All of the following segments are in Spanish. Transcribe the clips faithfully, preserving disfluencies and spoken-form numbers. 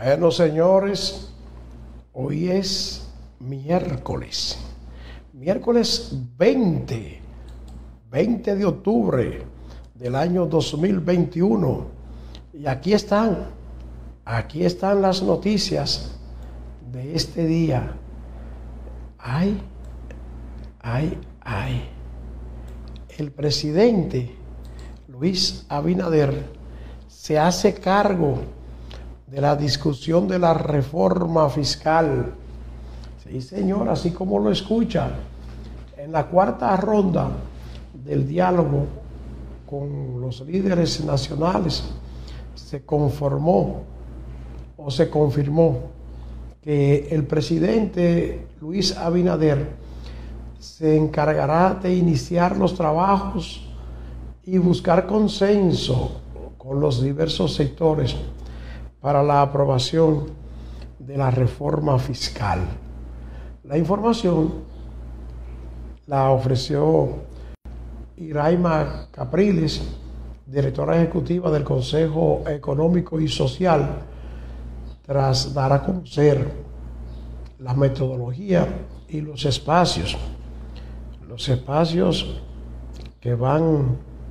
Bueno, señores, hoy es miércoles, miércoles veinte, veinte de octubre del año dos mil veintiuno. Y aquí están, aquí están las noticias de este día. Ay, ay, ay. El presidente Luis Abinader se hace cargo de la discusión de la reforma fiscal. Sí, señor, así como lo escucha, en la cuarta ronda del diálogo con los líderes nacionales se conformó o se confirmó que el presidente Luis Abinader se encargará de iniciar los trabajos y buscar consenso con los diversos sectores para la aprobación de la reforma fiscal. La información la ofreció Iraima Capriles, directora ejecutiva del Consejo Económico y Social, tras dar a conocer la metodología y los espacios, los espacios que van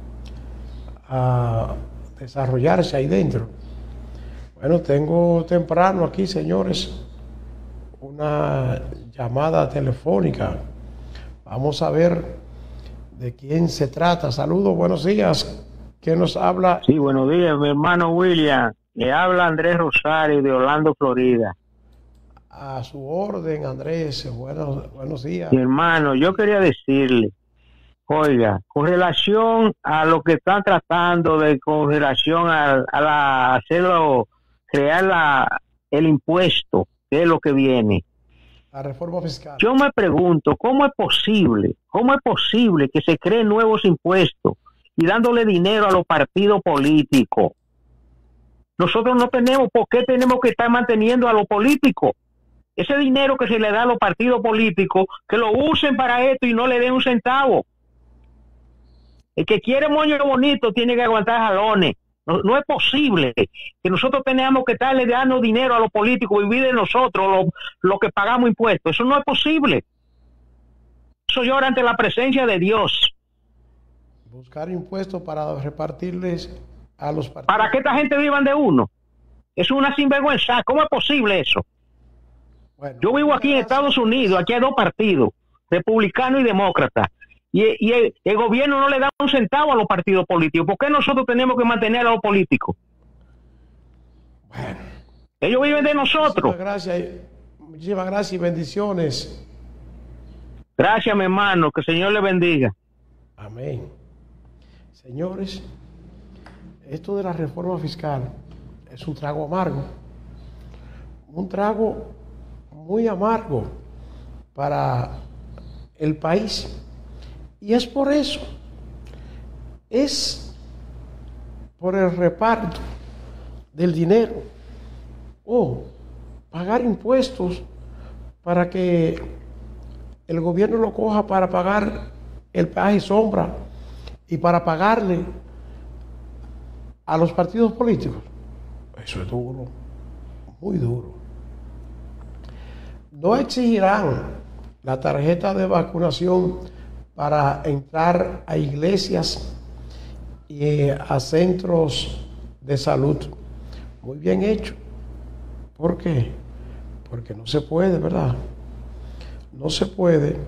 a desarrollarse ahí dentro. Bueno, tengo temprano aquí, señores, una llamada telefónica. Vamos a ver de quién se trata. Saludos, buenos días. ¿Quién nos habla? Sí, buenos días, mi hermano William. Le habla Andrés Rosario de Orlando, Florida. A su orden, Andrés. Buenos, buenos días. Mi hermano, yo quería decirle, oiga, con relación a lo que están tratando de, con relación a, a la, hacerlo, crear la, el impuesto, que es lo que viene. La reforma fiscal. Yo me pregunto, ¿cómo es posible, cómo es posible que se creen nuevos impuestos y dándole dinero a los partidos políticos? Nosotros no tenemos, ¿por qué tenemos que estar manteniendo a los políticos? Ese dinero que se le da a los partidos políticos, que lo usen para esto y no le den un centavo. El que quiere moño bonito tiene que aguantar jalones. No, no es posible que nosotros tengamos que estarle dando dinero a los políticos, vivir de nosotros, lo, lo que pagamos impuestos. Eso no es posible. Eso llora ante la presencia de Dios. Buscar impuestos para repartirles a los partidos. Para que esta gente vivan de uno. Es una sinvergüenza. ¿Cómo es posible eso? Bueno, yo vivo aquí en Estados Unidos, aquí hay dos partidos, republicano y demócrata. Y, y el, el gobierno no le da un centavo a los partidos políticos. ¿Por qué nosotros tenemos que mantener a los políticos? Bueno, ellos viven de nosotros. Muchísimas gracias, muchísimas gracias y bendiciones. Gracias, mi hermano, que el Señor le bendiga. Amén. Señores, esto de la reforma fiscal es un trago amargo. Un trago muy amargo para el país. Y es por eso, es por el reparto del dinero o pagar impuestos para que el gobierno lo coja para pagar el peaje y sombra y para pagarle a los partidos políticos. Eso es duro, muy duro. No exigirán la tarjeta de vacunación para entrar a iglesias y a centros de salud. Muy bien hecho. ¿Por qué? Porque no se puede, ¿verdad? No se puede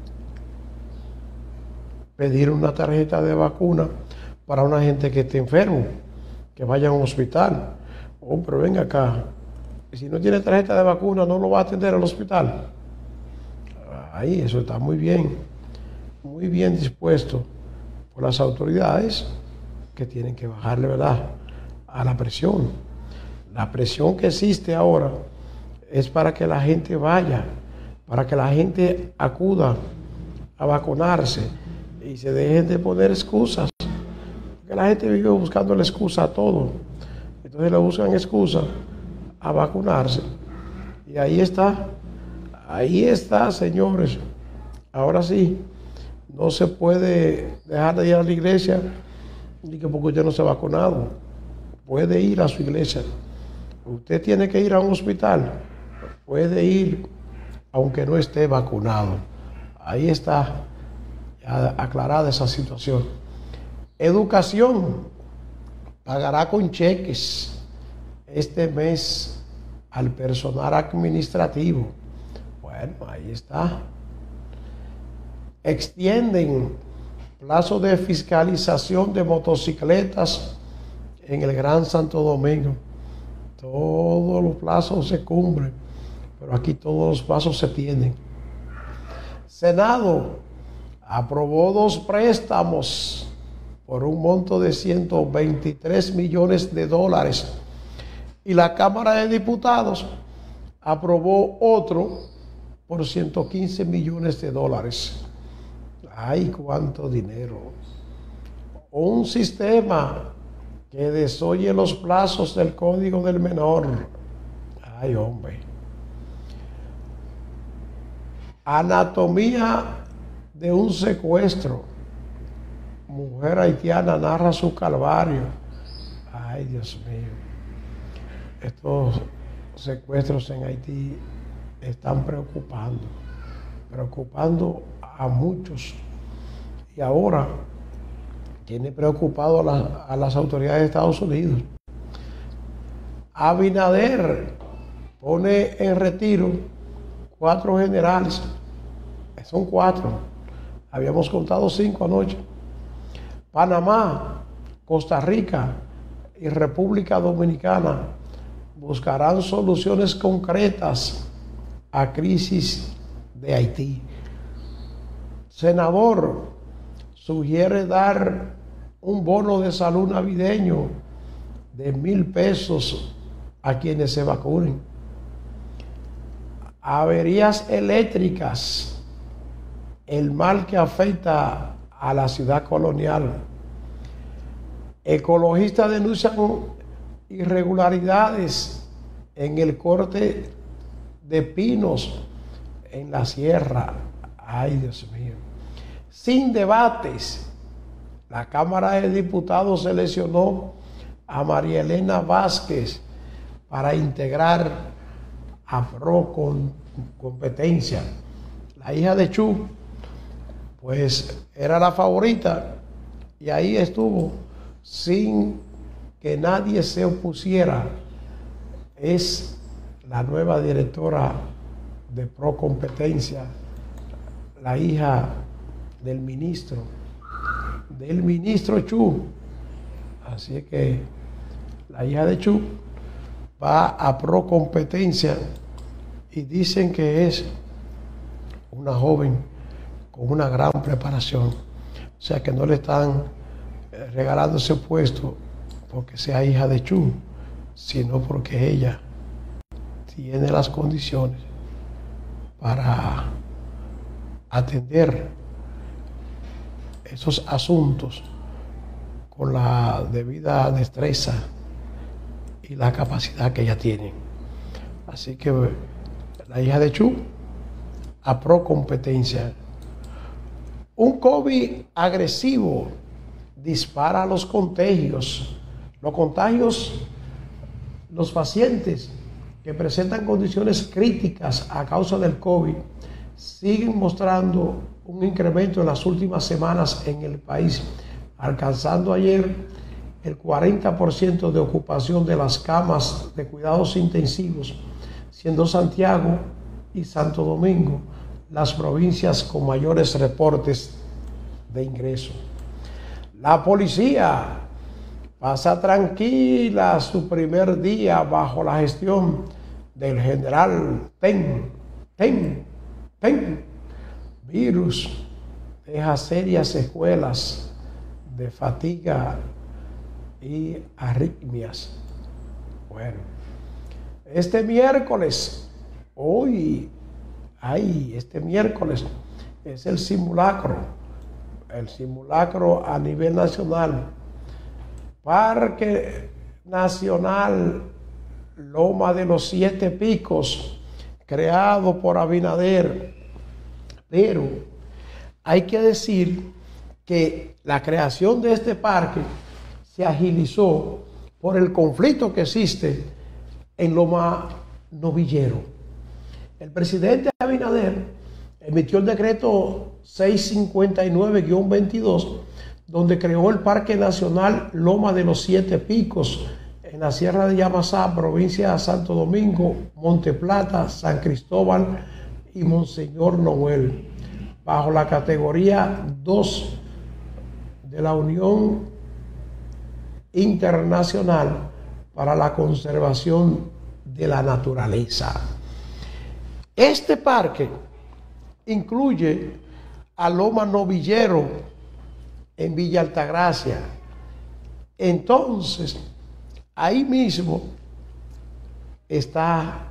pedir una tarjeta de vacuna para una gente que esté enfermo, que vaya a un hospital. Oh, pero venga acá. Si no tiene tarjeta de vacuna, no lo va a atender al hospital. Ahí, eso está muy bien. Muy bien dispuesto por las autoridades que tienen que bajarle, ¿verdad?, a la presión. La presión que existe ahora es para que la gente vaya, para que la gente acuda a vacunarse y se dejen de poner excusas. Porque la gente vive buscando la excusa a todo. Entonces le buscan excusa a vacunarse. Y ahí está, ahí está, señores. Ahora sí. No se puede dejar de ir a la iglesia ni que porque usted no se ha vacunado. Puede ir a su iglesia Usted tiene que ir a un hospital, puede ir aunque no esté vacunado. Ahí está ya aclarada esa situación. Educación pagará con cheques este mes al personal administrativo. Bueno, ahí está. Extienden plazo de fiscalización de motocicletas en el Gran Santo Domingo. Todos los plazos se cumplen, pero aquí todos los plazos se tienen. Senado aprobó dos préstamos por un monto de ciento veintitrés millones de dólares y la Cámara de Diputados aprobó otro por ciento quince millones de dólares. ¡Ay, cuánto dinero! Un sistema que desoye los plazos del Código del Menor. ¡Ay, hombre! Anatomía de un secuestro. Mujer haitiana narra su calvario. ¡Ay, Dios mío! Estos secuestros en Haití están preocupando, preocupando a muchos. Y ahora tiene preocupado a, la, a las autoridades de Estados Unidos. Abinader pone en retiro cuatro generales. Son cuatro. Habíamos contado cinco anoche. Panamá, Costa Rica y República Dominicana buscarán soluciones concretas a crisis de Haití. Senador sugiere dar un bono de salud navideño de mil pesos a quienes se vacunen. Averías eléctricas, el mal que afecta a la ciudad colonial. Ecologistas denuncian irregularidades en el corte de pinos en la sierra. Ay, Dios mío. Sin debates, la Cámara de Diputados seleccionó a María Elena Vázquez para integrar a Pro con Competencia. La hija de Chu, pues era la favorita y ahí estuvo sin que nadie se opusiera. Es la nueva directora de Pro Competencia, la hija del ministro, del ministro Chu. Así que la hija de Chu va a Pro Competencia y dicen que es una joven con una gran preparación. O sea que no le están regalando ese puesto porque sea hija de Chu, sino porque ella tiene las condiciones para atender esos asuntos con la debida destreza y la capacidad que ella tiene. Así que la hija de Chu a Pro Competencia. Un COVID agresivo dispara los contagios. Los contagios, los pacientes que presentan condiciones críticas a causa del COVID siguen mostrando un incremento en las últimas semanas en el país, alcanzando ayer el cuarenta por ciento de ocupación de las camas de cuidados intensivos, siendo Santiago y Santo Domingo las provincias con mayores reportes de ingreso. La policía pasa tranquila su primer día bajo la gestión del general Ten, Ten, Ten. Virus deja serias secuelas de fatiga y arritmias. Bueno, este miércoles, hoy, ay, este miércoles es el simulacro, el simulacro a nivel nacional. Parque Nacional Loma de los Siete Picos, creado por Abinader. Pero hay que decir que la creación de este parque se agilizó por el conflicto que existe en Loma Novillero. El presidente Abinader emitió el decreto seiscientos cincuenta y nueve guión veintidós, donde creó el Parque Nacional Loma de los Siete Picos, en la Sierra de Yamasá, provincia de Santo Domingo, Monte Plata, San Cristóbal y Monseñor Noel, bajo la categoría dos de la Unión Internacional para la Conservación de la Naturaleza. Este parque incluye a Loma Novillero en Villa Altagracia. Entonces, ahí mismo está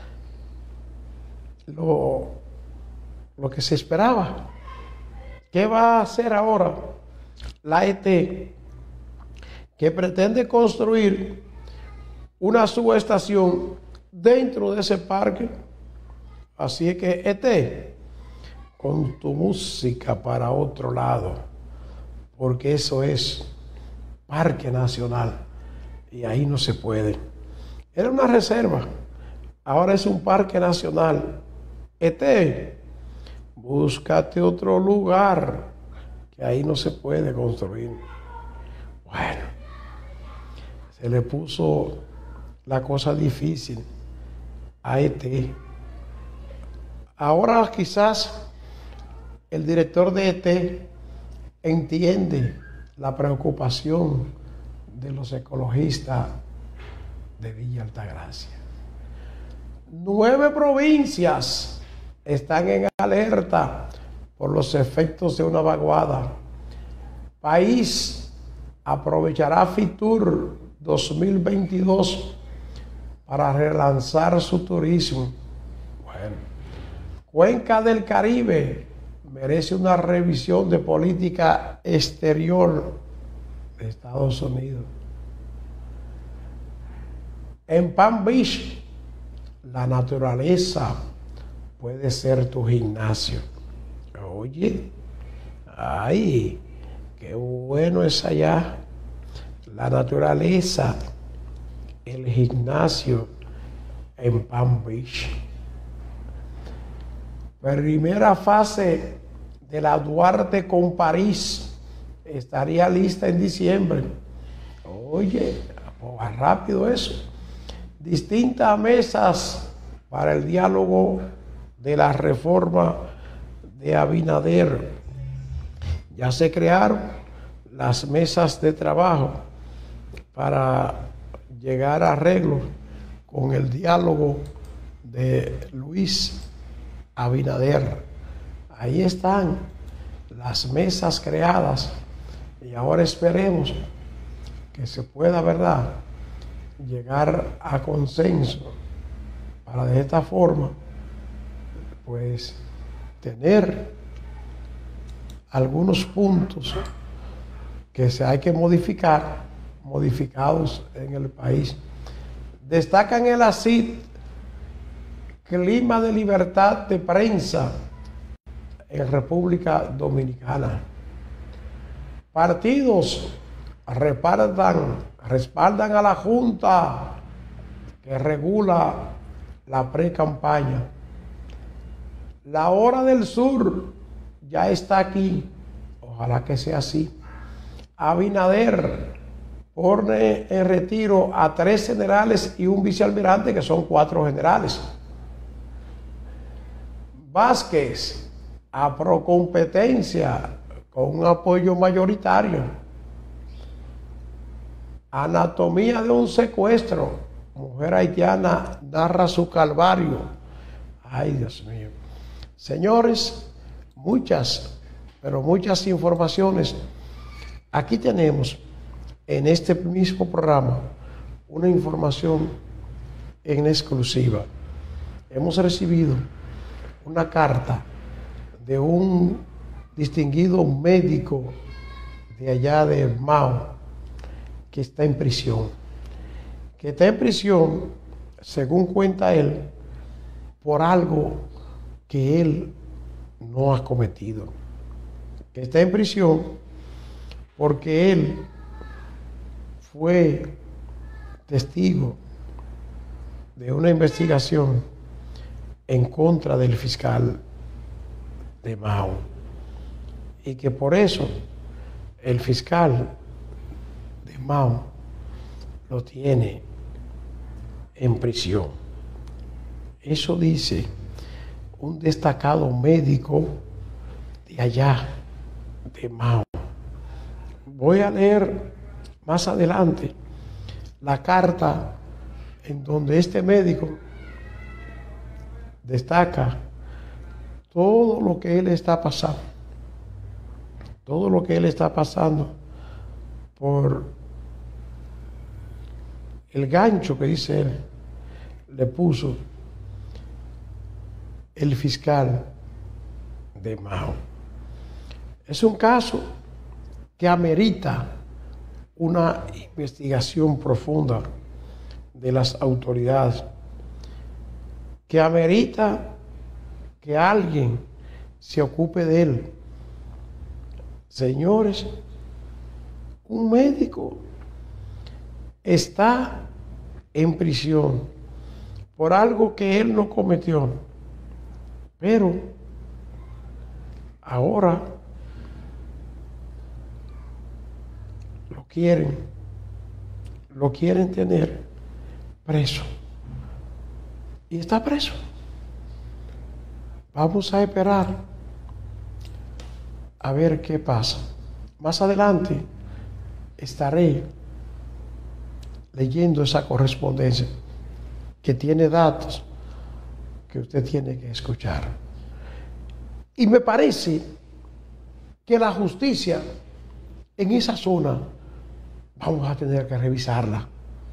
lo, lo que se esperaba. ¿Qué va a hacer ahora la E T? Que pretende construir una subestación dentro de ese parque. Así es que E T, con tu música para otro lado, porque eso es Parque Nacional y ahí no se puede. Era una reserva, ahora es un parque nacional. E T, búscate otro lugar, que ahí no se puede construir. Bueno, se le puso la cosa difícil a E T. Ahora quizás el director de E T entiende la preocupación de los ecologistas de Villa Altagracia. Nueve provincias están en alerta por los efectos de una vaguada. País aprovechará Fitur dos mil veintidós para relanzar su turismo. Bueno, Cuenca del Caribe merece una revisión de política exterior de Estados Unidos. En Palm Beach, la naturaleza puede ser tu gimnasio. Oye, ay, qué bueno es allá. La naturaleza, el gimnasio en Palm Beach. Primera fase de la Duarte con París estaría lista en diciembre. Oye, va rápido eso. Distintas mesas para el diálogo de la reforma de Abinader. Ya se crearon las mesas de trabajo para llegar a arreglos con el diálogo de Luis Abinader. Ahí están las mesas creadas y ahora esperemos que se pueda, ¿verdad?, llegar a consenso para de esta forma pues tener algunos puntos que se hay que modificar, modificados en el país. Destacan el A C I D, clima de libertad de prensa en República Dominicana. Partidos repartan, respaldan a la Junta que regula la pre-campaña. La hora del sur ya está aquí. Ojalá que sea así. Abinader pone en retiro a tres generales y un vicealmirante, que son cuatro generales. Vázquez, a procompetencia con un apoyo mayoritario. Anatomía de un secuestro. Mujer haitiana narra su calvario. Ay, Dios mío. Señores, muchas, pero muchas informaciones. Aquí tenemos en este mismo programa una información en exclusiva. Hemos recibido una carta de un distinguido médico de allá de Mao que está en prisión. Que está en prisión, según cuenta él, por algo que él no ha cometido. Que está en prisión porque él fue testigo de una investigación en contra del fiscal de Mao, y que por eso el fiscal de Mao lo tiene en prisión. Eso dice un destacado médico de allá, de Mao. Voy a leer más adelante la carta en donde este médico destaca todo lo que él está pasando, todo lo que él está pasando por el gancho que dice él, le puso el fiscal de Mao. Es un caso que amerita una investigación profunda de las autoridades, que amerita que alguien se ocupe de él. Señores, un médico está en prisión por algo que él no cometió, pero ahora lo quieren, lo quieren tener preso. Y está preso. Vamos a esperar a ver qué pasa. Más adelante estaré leyendo esa correspondencia que tiene datos que usted tiene que escuchar. Y me parece que la justicia en esa zona vamos a tener que revisarla.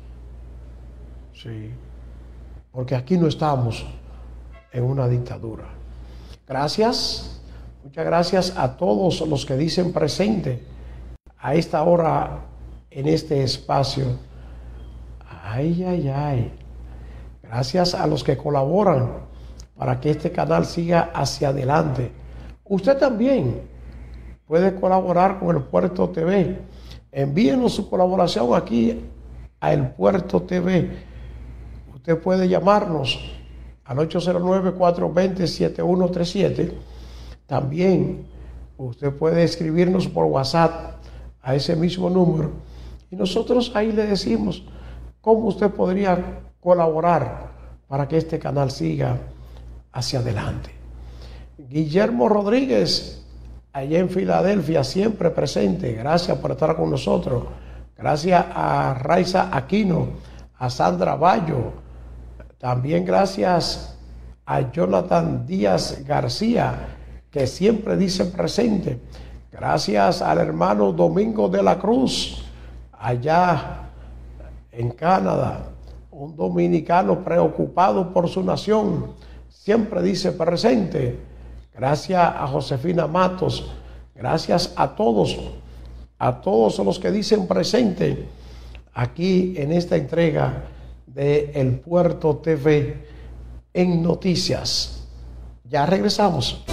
Sí, porque aquí no estamos en una dictadura. Gracias, muchas gracias a todos los que dicen presente a esta hora en este espacio. Ay, ay, ay. Gracias a los que colaboran para que este canal siga hacia adelante. Usted también puede colaborar con El Puerto T V. Envíenos su colaboración aquí a El Puerto T V. Usted puede llamarnos al ocho cero nueve, cuatro dos cero, siete uno tres siete. También usted puede escribirnos por WhatsApp a ese mismo número y nosotros ahí le decimos cómo usted podría colaborar para que este canal siga hacia adelante. Guillermo Rodríguez, allá en Filadelfia, siempre presente. Gracias por estar con nosotros. Gracias a Raiza Aquino, a Sandra Bayo. También gracias a Jonathan Díaz García, que siempre dice presente. Gracias al hermano Domingo de la Cruz, allá en Canadá, un dominicano preocupado por su nación, siempre dice presente. Gracias a Josefina Matos, gracias a todos, a todos los que dicen presente aquí en esta entrega de El Puerto T V en Noticias. Ya regresamos.